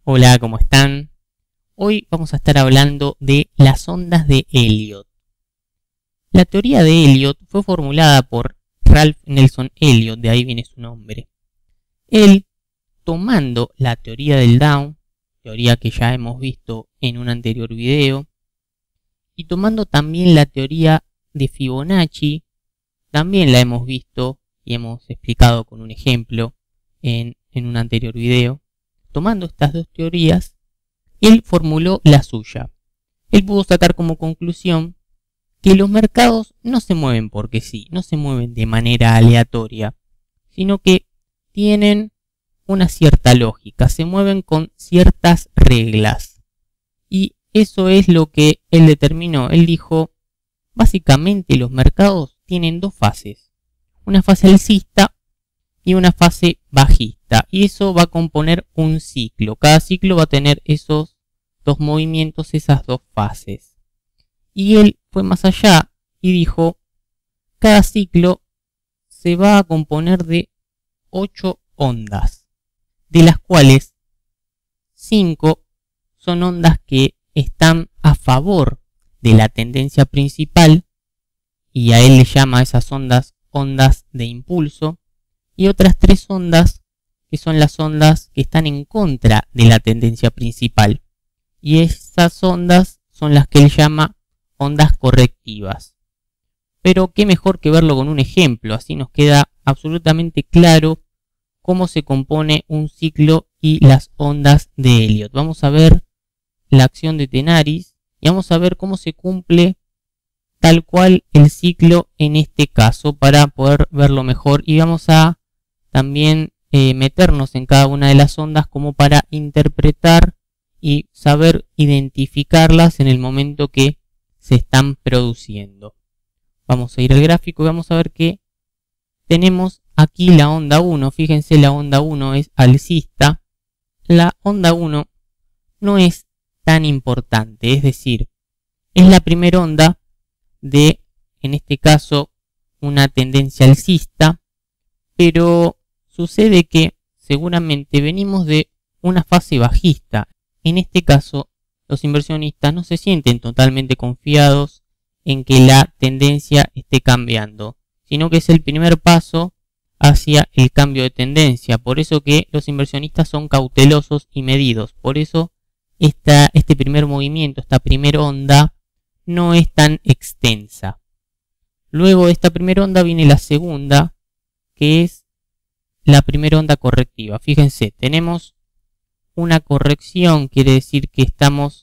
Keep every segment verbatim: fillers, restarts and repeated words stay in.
Hola, ¿cómo están? Hoy vamos a estar hablando de las ondas de Elliot. La teoría de Elliot fue formulada por Ralph Nelson Elliot, de ahí viene su nombre. Él, tomando la teoría del Down, teoría que ya hemos visto en un anterior video, y tomando también la teoría de Fibonacci, también la hemos visto y hemos explicado con un ejemplo en, en un anterior video. Tomando estas dos teorías, él formuló la suya. Él pudo sacar como conclusión que los mercados no se mueven porque sí, no se mueven de manera aleatoria, sino que tienen una cierta lógica, se mueven con ciertas reglas. Y eso es lo que él determinó. Él dijo, básicamente los mercados tienen dos fases, una fase alcista y una fase bajista, y eso va a componer un ciclo. Cada ciclo va a tener esos dos movimientos, esas dos fases. Y él fue más allá y dijo, cada ciclo se va a componer de ocho ondas, de las cuales cinco son ondas que están a favor de la tendencia principal, y a él le llama a esas ondas ondas de impulso, y otras tres ondas que son las ondas que están en contra de la tendencia principal. Y esas ondas son las que él llama ondas correctivas. Pero qué mejor que verlo con un ejemplo, así nos queda absolutamente claro cómo se compone un ciclo y las ondas de Elliot. Vamos a ver la acción de Tenaris y vamos a ver cómo se cumple tal cual el ciclo en este caso para poder verlo mejor, y vamos a también eh, meternos en cada una de las ondas como para interpretar y saber identificarlas en el momento que se están produciendo. Vamos a ir al gráfico y vamos a ver que tenemos aquí la onda uno. Fíjense, la onda uno es alcista. La onda uno no es tan importante, es decir, es la primera onda de, en este caso, una tendencia alcista, pero sucede que seguramente venimos de una fase bajista. En este caso, los inversionistas no se sienten totalmente confiados en que la tendencia esté cambiando, sino que es el primer paso hacia el cambio de tendencia. Por eso que los inversionistas son cautelosos y medidos. Por eso esta, este primer movimiento, esta primera onda, no es tan extensa. Luego de esta primera onda viene la segunda, que es la primera onda correctiva. Fíjense, tenemos una corrección, quiere decir que estamos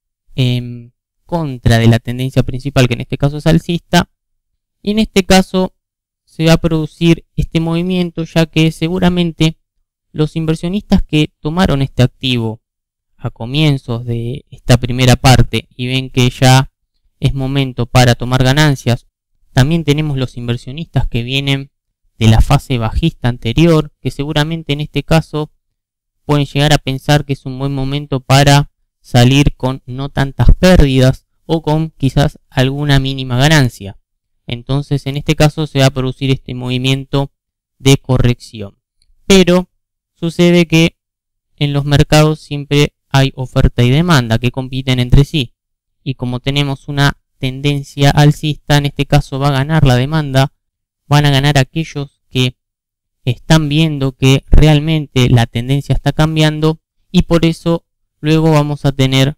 en contra de la tendencia principal, que en este caso es alcista, y en este caso se va a producir este movimiento, ya que seguramente los inversionistas que tomaron este activo a comienzos de esta primera parte y ven que ya es momento para tomar ganancias, también tenemos los inversionistas que vienen de la fase bajista anterior, que seguramente en este caso pueden llegar a pensar que es un buen momento para salir con no tantas pérdidas o con quizás alguna mínima ganancia. Entonces en este caso se va a producir este movimiento de corrección. Pero sucede que en los mercados siempre hay oferta y demanda que compiten entre sí. Y como tenemos una tendencia alcista, en este caso va a ganar la demanda, van a ganar aquellos que están viendo que realmente la tendencia está cambiando, y por eso luego vamos a tener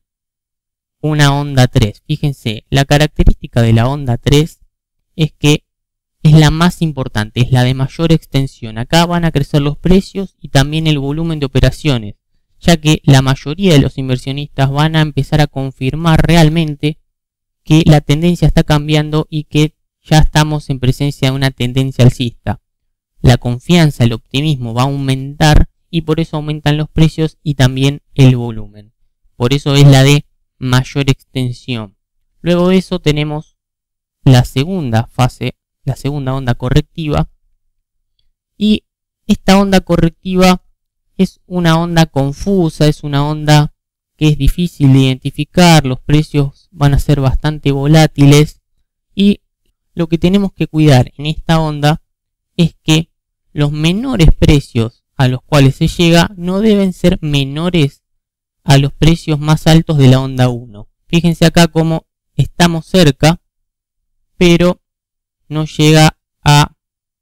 una onda tres. Fíjense, la característica de la onda tres es que es la más importante, es la de mayor extensión. Acá van a crecer los precios y también el volumen de operaciones, ya que la mayoría de los inversionistas van a empezar a confirmar realmente que la tendencia está cambiando y que ya estamos en presencia de una tendencia alcista. La confianza, el optimismo va a aumentar y por eso aumentan los precios y también el volumen. Por eso es la de mayor extensión. Luego de eso tenemos la segunda fase, la segunda onda correctiva. Y esta onda correctiva es una onda confusa, es una onda que es difícil de identificar, los precios van a ser bastante volátiles, y lo que tenemos que cuidar en esta onda es que los menores precios a los cuales se llega no deben ser menores a los precios más altos de la onda uno. Fíjense acá cómo estamos cerca, pero no llega a,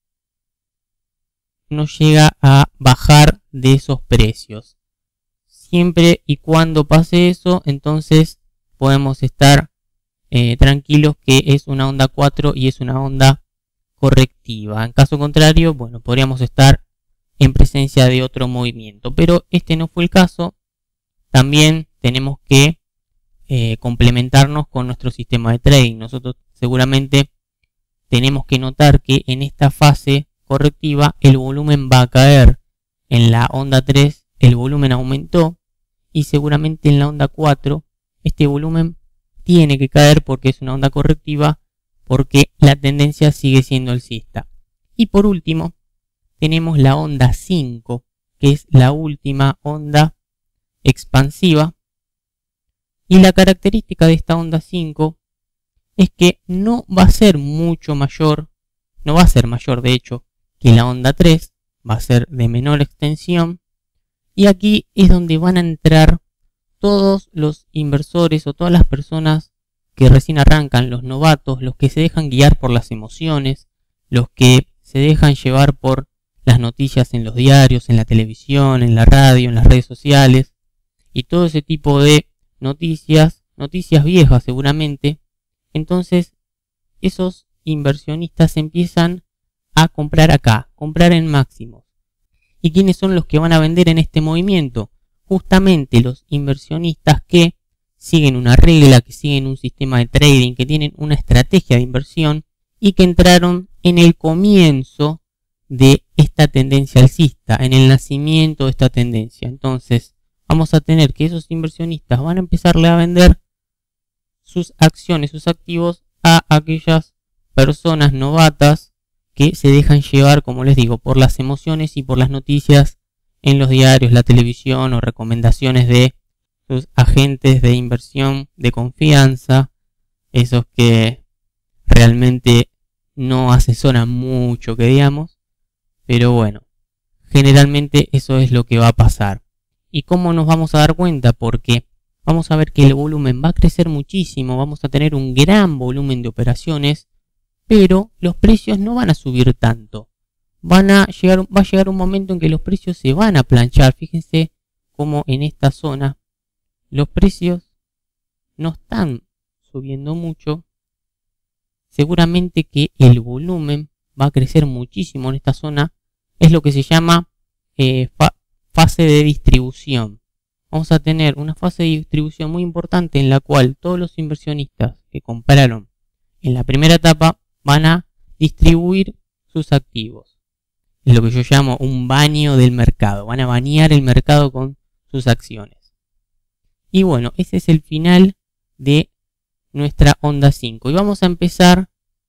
no llega a bajar de esos precios. Siempre y cuando pase eso, entonces podemos estar eh, tranquilos que es una onda cuatro y es una onda correctiva. En caso contrario, bueno, podríamos estar en presencia de otro movimiento, pero este no fue el caso. También tenemos que eh, complementarnos con nuestro sistema de trading. Nosotros seguramente tenemos que notar que en esta fase correctiva el volumen va a caer. En la onda tres el volumen aumentó y seguramente en la onda cuatro este volumen tiene que caer porque es una onda correctiva, porque la tendencia sigue siendo alcista. Y por último tenemos la onda cinco, que es la última onda expansiva, y la característica de esta onda cinco es que no va a ser mucho mayor, no va a ser mayor de hecho que la onda tres, va a ser de menor extensión, y aquí es donde van a entrar todos los inversores o todas las personas que recién arrancan, los novatos, los que se dejan guiar por las emociones, los que se dejan llevar por las noticias en los diarios, en la televisión, en la radio, en las redes sociales, y todo ese tipo de noticias, noticias viejas seguramente. Entonces esos inversionistas empiezan a comprar acá, comprar en máximos. ¿Y quiénes son los que van a vender en este movimiento? Justamente los inversionistas que siguen una regla, que siguen un sistema de trading, que tienen una estrategia de inversión y que entraron en el comienzo de esta tendencia alcista, en el nacimiento de esta tendencia. Entonces vamos a tener que esos inversionistas van a empezarle a vender sus acciones, sus activos a aquellas personas novatas que se dejan llevar, como les digo, por las emociones y por las noticias en los diarios, la televisión o recomendaciones de sus agentes de inversión de confianza, esos que realmente no asesoran mucho, que digamos, pero bueno, generalmente eso es lo que va a pasar. ¿Y cómo nos vamos a dar cuenta? Porque vamos a ver que el volumen va a crecer muchísimo, vamos a tener un gran volumen de operaciones, pero los precios no van a subir tanto. Van a llegar, va a llegar un momento en que los precios se van a planchar. Fíjense cómo en esta zona los precios no están subiendo mucho. Seguramente que el volumen va a crecer muchísimo en esta zona. Es lo que se llama eh, fa fase de distribución. Vamos a tener una fase de distribución muy importante en la cual todos los inversionistas que compraron en la primera etapa van a distribuir sus activos. Es lo que yo llamo un baño del mercado. Van a bañar el mercado con sus acciones. Y bueno, ese es el final de nuestra onda cinco. Y vamos a empezar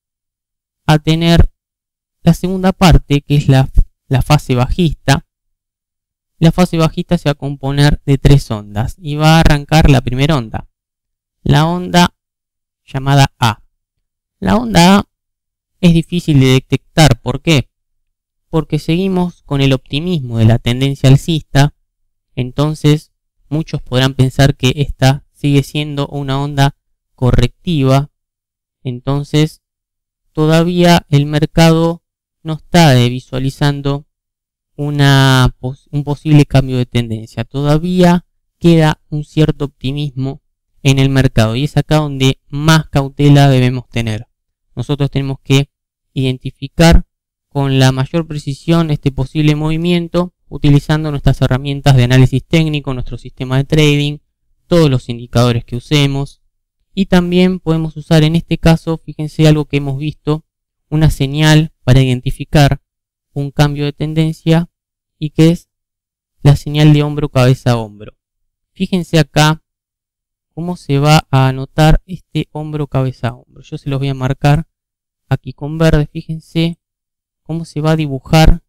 a tener la segunda parte, que es la, la fase bajista. La fase bajista se va a componer de tres ondas. Y va a arrancar la primera onda. La onda llamada A. La onda A es difícil de detectar. ¿Por qué? Porque seguimos con el optimismo de la tendencia alcista. Entonces muchos podrán pensar que esta sigue siendo una onda correctiva. Entonces todavía el mercado no está visualizando una, un posible cambio de tendencia. Todavía queda un cierto optimismo en el mercado y es acá donde más cautela debemos tener. Nosotros tenemos que identificar con la mayor precisión este posible movimiento utilizando nuestras herramientas de análisis técnico, nuestro sistema de trading, todos los indicadores que usemos. Y también podemos usar en este caso, fíjense algo que hemos visto, una señal para identificar un cambio de tendencia y que es la señal de hombro, cabeza, hombro. Fíjense acá cómo se va a anotar este hombro, cabeza, hombro. Yo se los voy a marcar aquí con verde. Fíjense cómo se va a dibujar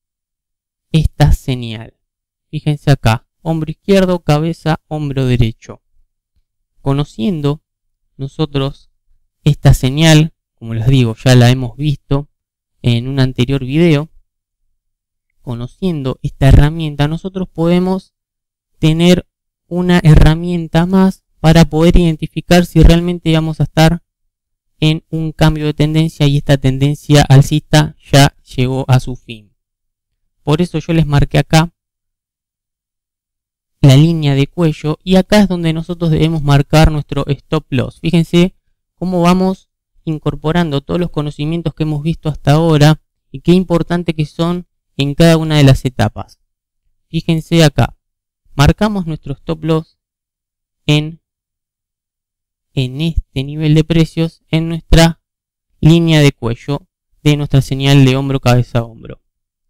esta señal. Fíjense acá, hombro izquierdo, cabeza, hombro derecho. Conociendo nosotros esta señal, como les digo, ya la hemos visto en un anterior video. Conociendo esta herramienta, nosotros podemos tener una herramienta más para poder identificar si realmente vamos a estar en un cambio de tendencia y esta tendencia alcista ya llegó a su fin. Por eso yo les marqué acá la línea de cuello y acá es donde nosotros debemos marcar nuestro stop loss. Fíjense cómo vamos incorporando todos los conocimientos que hemos visto hasta ahora y qué importante que son en cada una de las etapas. Fíjense acá, marcamos nuestro stop loss en, en este nivel de precios en nuestra línea de cuello de nuestra señal de hombro, cabeza, hombro.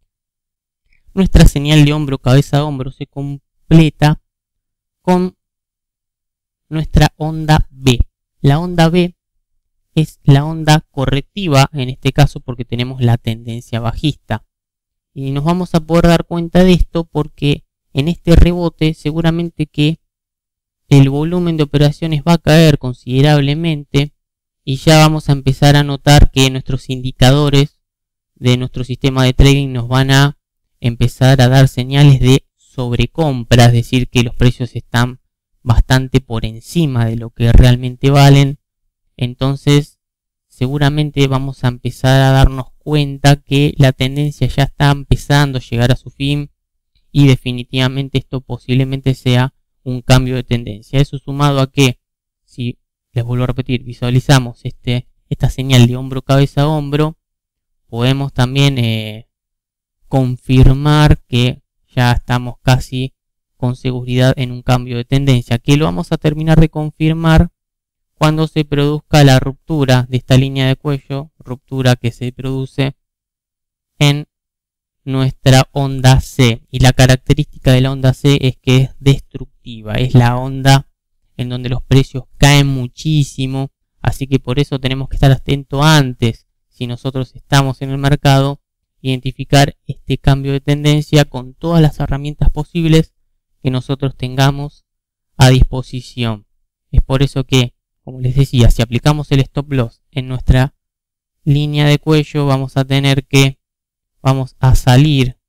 Nuestra señal de hombro, cabeza, hombro se completa con nuestra onda B. La onda B es la onda correctiva, en este caso porque tenemos la tendencia bajista. Y nos vamos a poder dar cuenta de esto porque en este rebote seguramente que el volumen de operaciones va a caer considerablemente y ya vamos a empezar a notar que nuestros indicadores de nuestro sistema de trading nos van a empezar a dar señales de sobrecompra, es decir, que los precios están bastante por encima de lo que realmente valen. Entonces seguramente vamos a empezar a darnos cuenta que la tendencia ya está empezando a llegar a su fin y definitivamente esto posiblemente sea un cambio de tendencia. Eso sumado a que, si les vuelvo a repetir, visualizamos este, esta señal de hombro, cabeza, hombro, podemos también eh, confirmar que ya estamos casi con seguridad en un cambio de tendencia, que lo vamos a terminar de confirmar cuando se produzca la ruptura de esta línea de cuello, ruptura que se produce en nuestra onda C. Y la característica de la onda C es que es destructiva, es la onda en donde los precios caen muchísimo, así que por eso tenemos que estar atentos antes, si nosotros estamos en el mercado, identificar este cambio de tendencia con todas las herramientas posibles que nosotros tengamos a disposición. Es por eso que, como les decía, si aplicamos el stop loss en nuestra línea de cuello, vamos a tener que, vamos a salir,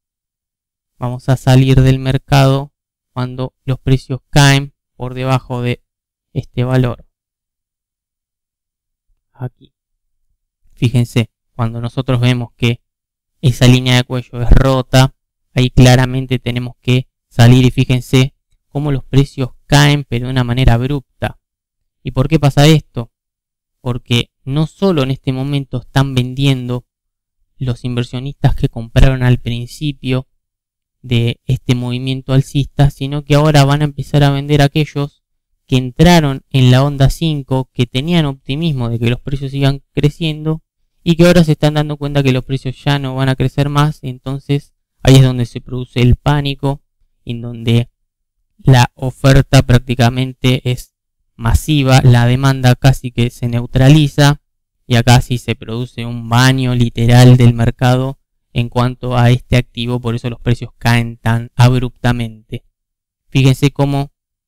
vamos a salir del mercado cuando los precios caen por debajo de este valor. Aquí. Fíjense, cuando nosotros vemos que esa línea de cuello es rota, ahí claramente tenemos que salir y fíjense cómo los precios caen pero de una manera abrupta. ¿Y por qué pasa esto? Porque no solo en este momento están vendiendo los inversionistas que compraron al principio de este movimiento alcista, sino que ahora van a empezar a vender aquellos que entraron en la onda cinco, que tenían optimismo de que los precios sigan creciendo y que ahora se están dando cuenta que los precios ya no van a crecer más. Entonces ahí es donde se produce el pánico, en donde la oferta prácticamente es masiva, la demanda casi que se neutraliza y acá sí se produce un baño literal del mercado en cuanto a este activo, por eso los precios caen tan abruptamente. Fíjense cómo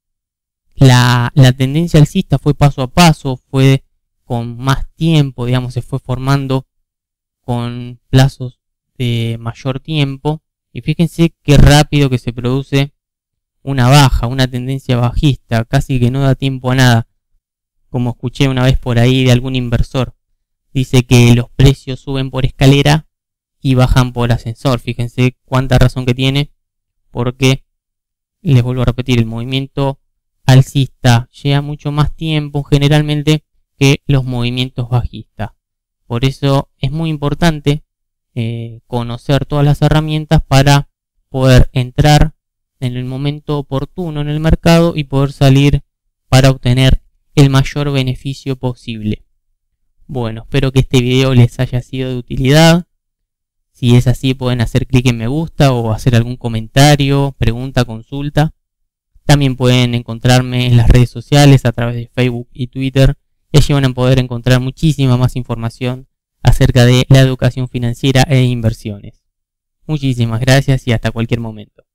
la, la tendencia alcista fue paso a paso, fue con más tiempo, digamos, se fue formando con plazos de mayor tiempo y fíjense qué rápido que se produce una baja, una tendencia bajista, casi que no da tiempo a nada. Como escuché una vez por ahí de algún inversor, dice que los precios suben por escalera y bajan por ascensor. Fíjense cuánta razón que tiene, porque, les vuelvo a repetir, el movimiento alcista lleva mucho más tiempo generalmente que los movimientos bajistas. Por eso es muy importante eh, conocer todas las herramientas para poder entrar en el momento oportuno en el mercado y poder salir para obtener el mayor beneficio posible. Bueno, espero que este video les haya sido de utilidad. Si es así, pueden hacer clic en me gusta o hacer algún comentario, pregunta, consulta. También pueden encontrarme en las redes sociales a través de Facebook y Twitter. Y allí van a poder encontrar muchísima más información acerca de la educación financiera e inversiones. Muchísimas gracias y hasta cualquier momento.